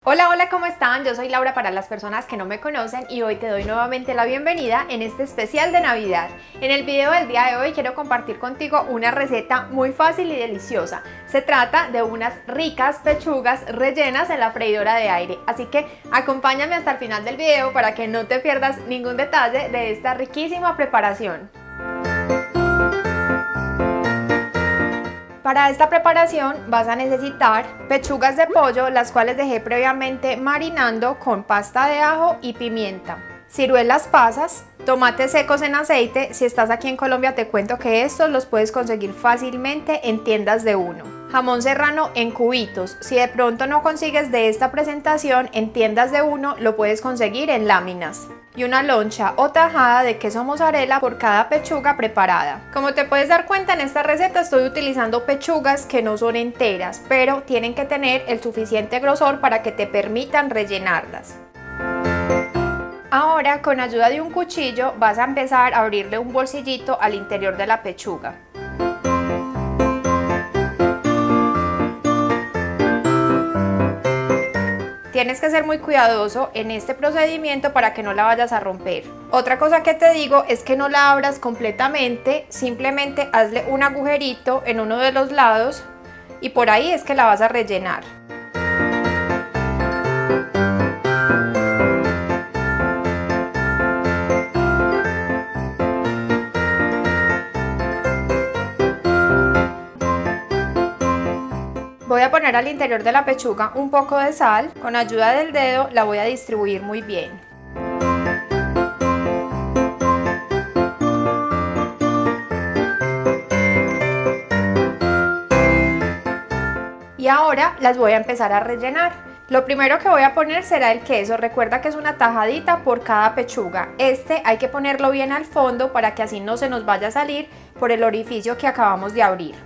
Hola, hola, ¿cómo están? Yo soy Laura para las personas que no me conocen y hoy te doy nuevamente la bienvenida en este especial de Navidad. En el video del día de hoy quiero compartir contigo una receta muy fácil y deliciosa. Se trata de unas ricas pechugas rellenas en la freidora de aire, así que acompáñame hasta el final del video para que no te pierdas ningún detalle de esta riquísima preparación. Para esta preparación vas a necesitar pechugas de pollo, las cuales dejé previamente marinando con pasta de ajo y pimienta, ciruelas pasas, tomates secos en aceite. Si estás aquí en Colombia te cuento que estos los puedes conseguir fácilmente en tiendas de uno. Jamón serrano en cubitos. Si de pronto no consigues de esta presentación en tiendas de uno, lo puedes conseguir en láminas. Y una loncha o tajada de queso mozzarella por cada pechuga preparada. Como te puedes dar cuenta, en esta receta estoy utilizando pechugas que no son enteras, pero tienen que tener el suficiente grosor para que te permitan rellenarlas. Ahora, con ayuda de un cuchillo vas a empezar a abrirle un bolsillito al interior de la pechuga. Tienes que ser muy cuidadoso en este procedimiento para que no la vayas a romper. Otra cosa que te digo es que no la abras completamente, simplemente hazle un agujerito en uno de los lados y por ahí es que la vas a rellenar. Voy a poner al interior de la pechuga un poco de sal, con ayuda del dedo la voy a distribuir muy bien. Y ahora las voy a empezar a rellenar. Lo primero que voy a poner será el queso. Recuerda que es una tajadita por cada pechuga. Este hay que ponerlo bien al fondo para que así no se nos vaya a salir por el orificio que acabamos de abrir.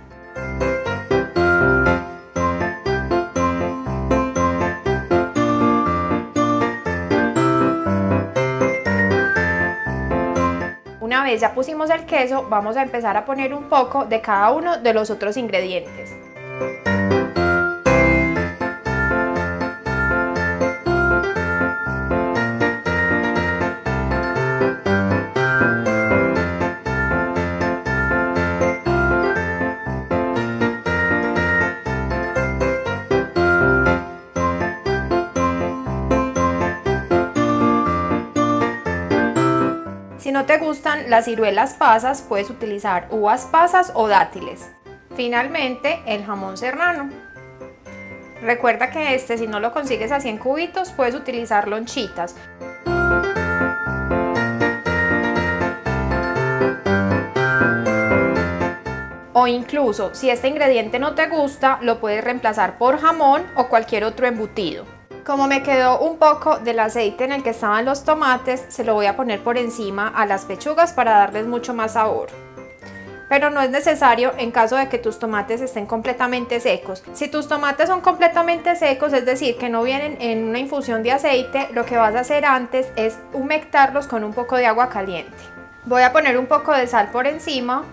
Una vez ya pusimos el queso, vamos a empezar a poner un poco de cada uno de los otros ingredientes. Si no te gustan las ciruelas pasas, puedes utilizar uvas pasas o dátiles. Finalmente, el jamón serrano. Recuerda que si no lo consigues así en cubitos, puedes utilizar lonchitas. O incluso, si este ingrediente no te gusta, lo puedes reemplazar por jamón o cualquier otro embutido. Como me quedó un poco del aceite en el que estaban los tomates, se lo voy a poner por encima a las pechugas para darles mucho más sabor. Pero no es necesario en caso de que tus tomates estén completamente secos. Si tus tomates son completamente secos, es decir, que no vienen en una infusión de aceite, lo que vas a hacer antes es humectarlos con un poco de agua caliente. Voy a poner un poco de sal por encima.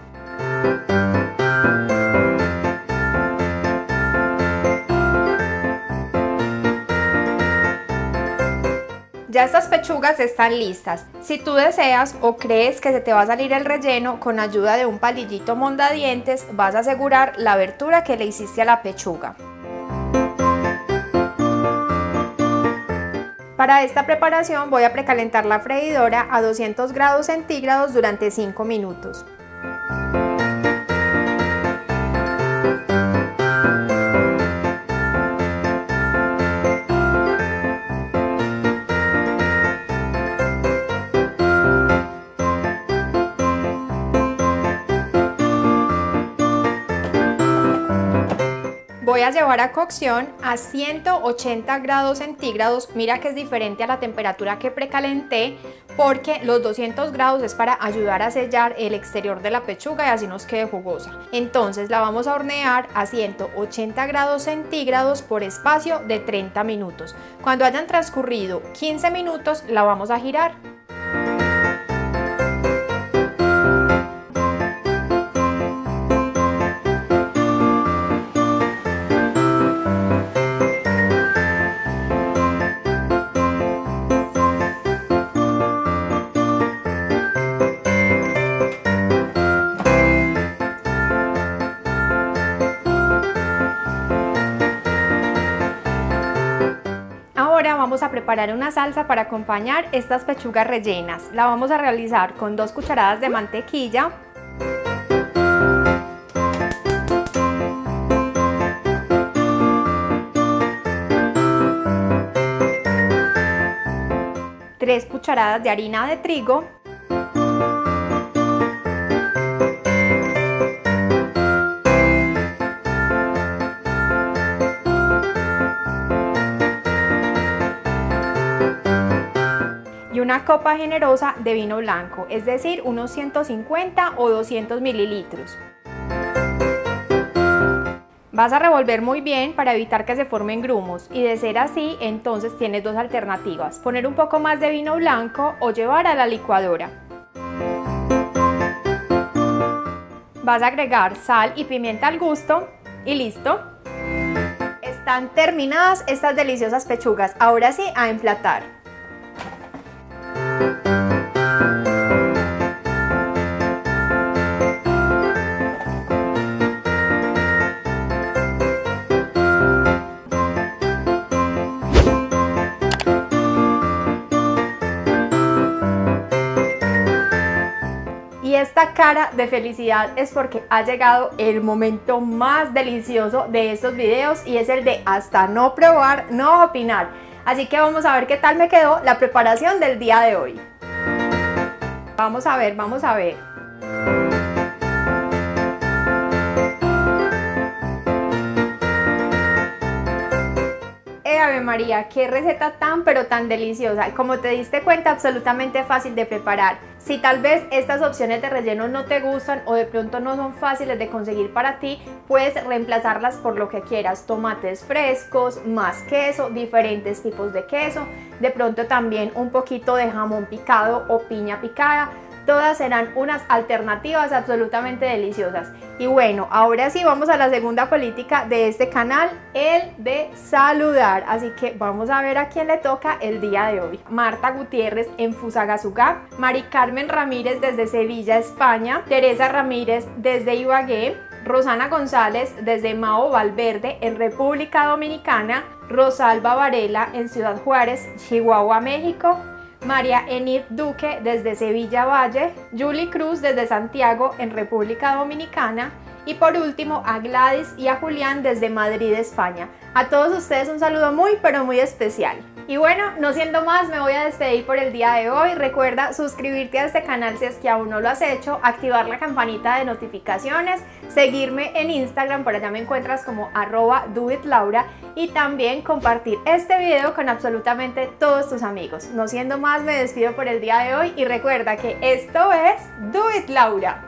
Ya estas pechugas están listas. Si tú deseas o crees que se te va a salir el relleno, con ayuda de un palillito mondadientes vas a asegurar la abertura que le hiciste a la pechuga. Para esta preparación voy a precalentar la freidora a 200 grados centígrados durante 5 minutos. Voy a llevar a cocción a 180 grados centígrados. Mira que es diferente a la temperatura que precalenté porque los 200 grados es para ayudar a sellar el exterior de la pechuga y así nos quede jugosa. Entonces la vamos a hornear a 180 grados centígrados por espacio de 30 minutos. Cuando hayan transcurrido 15 minutos la vamos a girar. ahora vamos a preparar una salsa para acompañar estas pechugas rellenas. La vamos a realizar con 2 cucharadas de mantequilla, 3 cucharadas de harina de trigo, y una copa generosa de vino blanco, es decir, unos 150 o 200 mililitros. Vas a revolver muy bien para evitar que se formen grumos, y de ser así, entonces tienes 2 alternativas: poner un poco más de vino blanco o llevar a la licuadora. Vas a agregar sal y pimienta al gusto y listo. Están terminadas estas deliciosas pechugas. Ahora sí, a emplatar. Y esta cara de felicidad es porque ha llegado el momento más delicioso de estos videos, y es el de hasta no probar, no opinar. Así que vamos a ver qué tal me quedó la preparación del día de hoy. Vamos a ver, vamos a ver. Ave María, qué receta tan pero tan deliciosa. Como te diste cuenta, absolutamente fácil de preparar. Si tal vez estas opciones de relleno no te gustan o de pronto no son fáciles de conseguir para ti, puedes reemplazarlas por lo que quieras: tomates frescos, más queso, diferentes tipos de queso, de pronto también un poquito de jamón picado o piña picada. Todas serán unas alternativas absolutamente deliciosas. Y bueno, ahora sí vamos a la segunda política de este canal, el de saludar. Así que vamos a ver a quién le toca el día de hoy. Marta Gutiérrez en Fusagasugá, Mari Carmen Ramírez desde Sevilla, España, Teresa Ramírez desde Ibagué, Rosana González desde Mao Valverde en República Dominicana, Rosalba Varela en Ciudad Juárez, Chihuahua, México, María Enid Duque desde Sevilla Valle, Julie Cruz desde Santiago en República Dominicana, y por último a Gladys y a Julián desde Madrid, España. A todos ustedes un saludo muy pero muy especial. Y bueno, no siendo más, me voy a despedir por el día de hoy. Recuerda suscribirte a este canal si es que aún no lo has hecho, activar la campanita de notificaciones, seguirme en Instagram, por allá me encuentras como @doitlaura, y también compartir este video con absolutamente todos tus amigos. No siendo más, me despido por el día de hoy y recuerda que esto es Do It Laura.